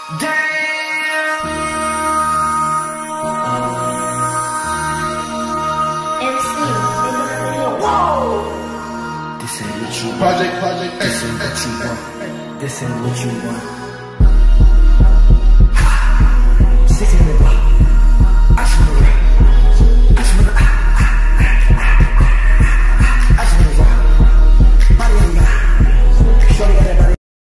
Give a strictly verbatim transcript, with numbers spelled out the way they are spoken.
Damn. M C, whoa. This ain't what you want. Project, project, This ain't what you want. This ain't what you want.